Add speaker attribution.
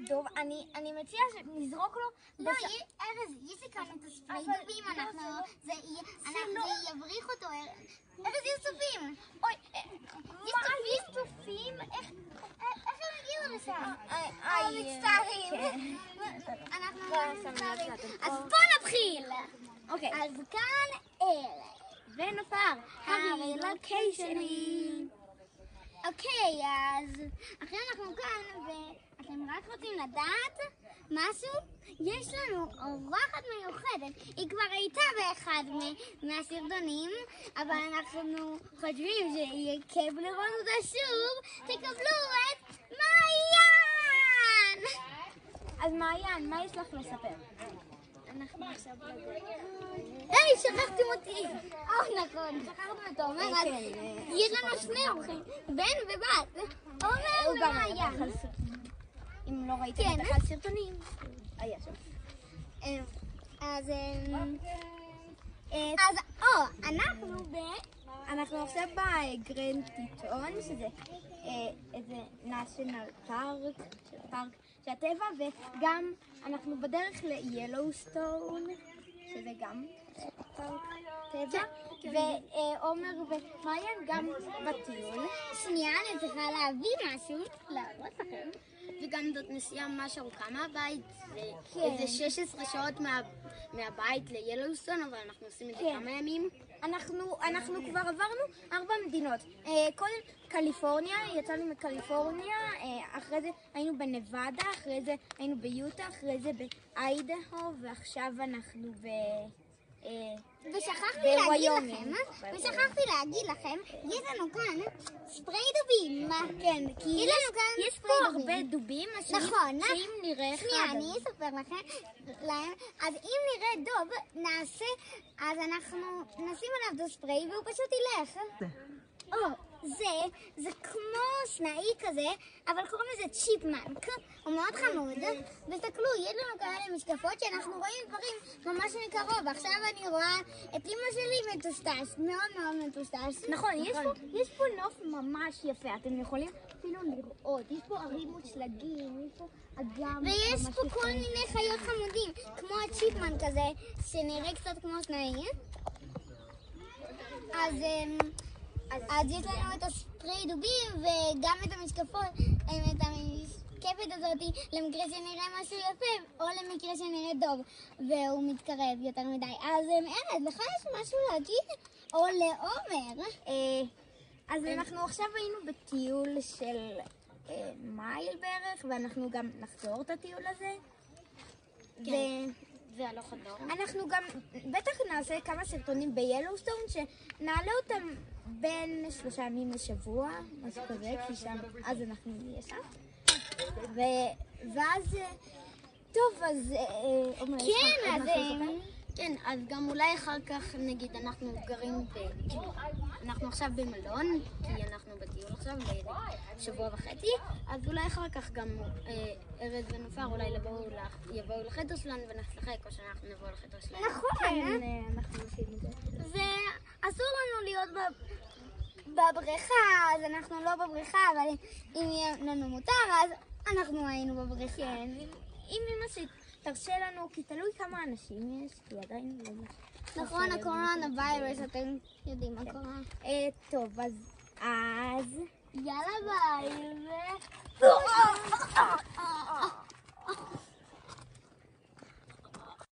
Speaker 1: טוב, אני מציעה שנזרוק לו...
Speaker 2: לא, ארז, יש לי כמה ספרי דובים, זה יבריך אותו. ארז, יש צופים. אוי,
Speaker 1: יש צופים? איך
Speaker 2: הם הגיעו לשם?
Speaker 1: מצטערים.
Speaker 2: אנחנו מצטערים. אז בוא נתחיל.
Speaker 1: אוקיי.
Speaker 2: אז כאן אלה.
Speaker 1: ונופר, הרילוקיישנים.
Speaker 2: אוקיי, אז אחרי אנחנו כאן, ואתם רק רוצים לדעת משהו? יש לנו אורחת מיוחדת. היא כבר הייתה באחד מהסרטונים, אבל אנחנו חושבים שיהיה כיף לראות אותה שוב. תקבלו את מעיין!
Speaker 1: אז מעיין, מה יש לך לספר?
Speaker 2: אנחנו עכשיו היי, שכחתם אותי! נכון, שכחתם את עומר, אז יש לנו שני אורחים, בן ובת, עומר ומעיין.
Speaker 1: אם לא ראיתם את אחד הסרטונים, היה שם. אנחנו עכשיו בגרנד טיטון, שזה איזה national פארק של הטבע, וגם אנחנו בדרך ליילוסטון, שזה גם פארק טבע, ועומר ומעיין גם בטיול.
Speaker 2: שנייה, אני צריכה להביא משהו, להראות לכם. וגם זאת נסיעה ממש ארוכה מהבית, איזה 16 שעות מהבית ליילוסטון, אבל אנחנו עושים את זה כמה ימים.
Speaker 1: אנחנו כבר עברנו 4 מדינות. קודם קליפורניה, יצאנו מקליפורניה, אחרי זה היינו בנבדה, אחרי זה היינו ביוטה, אחרי זה באיידהו, ועכשיו אנחנו
Speaker 2: ושכחתי להגיד לכם, יש לנו כאן ספרי דובים.
Speaker 1: כן, כי יש פה הרבה דובים,
Speaker 2: נכון.
Speaker 1: שאם נראה אחד...
Speaker 2: שנייה, אני אספר לכם, אז אם נראה דוב, אז אנחנו נשים עליו ספרי והוא פשוט ילך. זה כמו סנאי כזה, אבל קוראים לזה צ'יפמנק. הוא מאוד חמוד. ותסתכלו, יש לנו כאלה משקפות שאנחנו רואים דברים ממש מקרוב. עכשיו אני רואה את אמא שלי מטושטש, מאוד מאוד מטושטש.
Speaker 1: נכון, יש פה נוף ממש יפה, אתם יכולים אפילו לראות. יש פה ערים מושלגים, יש פה אגם ממש יפה.
Speaker 2: ויש פה כל מיני חיות חמודים, כמו הצ'יפמנק כזה, שנראה קצת כמו סנאי. אז יש לנו את הספרי דובים וגם את המשקפות, את המשקפת הזאת למקרה שנראה משהו יפה או למקרה שנראה דוב והוא מתקרב יותר מדי. אז ארז, לך יש משהו להגיד? או לעומר?
Speaker 1: אז אנחנו עכשיו היינו בטיול של מייל בערך, ואנחנו גם נחזור את הטיול הזה.
Speaker 2: זה הלוך חזור.
Speaker 1: אנחנו גם בטח נעשה כמה סרטונים ביילוסטון שנעלה אותם בין 3 ימים לשבוע, משהו כזה, כי שם, אז אנחנו נהיה שם. ואז, טוב, אז...
Speaker 2: כן, אז גם אולי אחר כך, נגיד, אנחנו גרים אנחנו עכשיו במלון, כי אנחנו בטיול עכשיו, שבוע וחצי, אז אולי אחר כך גם ארז ונופר אולי יבואו לחדר שלנו ונשחק, או שאנחנו נבוא לחדר שלנו.
Speaker 1: נכון, אנחנו עושים את זה.
Speaker 2: ואסור לנו להיות בבריכה, אז אנחנו לא בבריכה, אבל אם יהיה לנו מותר, אז אנחנו היינו בבריכה.
Speaker 1: כן, אם אמא תרשה לנו, כי תלוי כמה אנשים יש, כי עדיין לא...
Speaker 2: נכון, הקורונה ויירוס, אתם יודעים מה קורה.
Speaker 1: טוב, אז...
Speaker 2: יאללה ביי.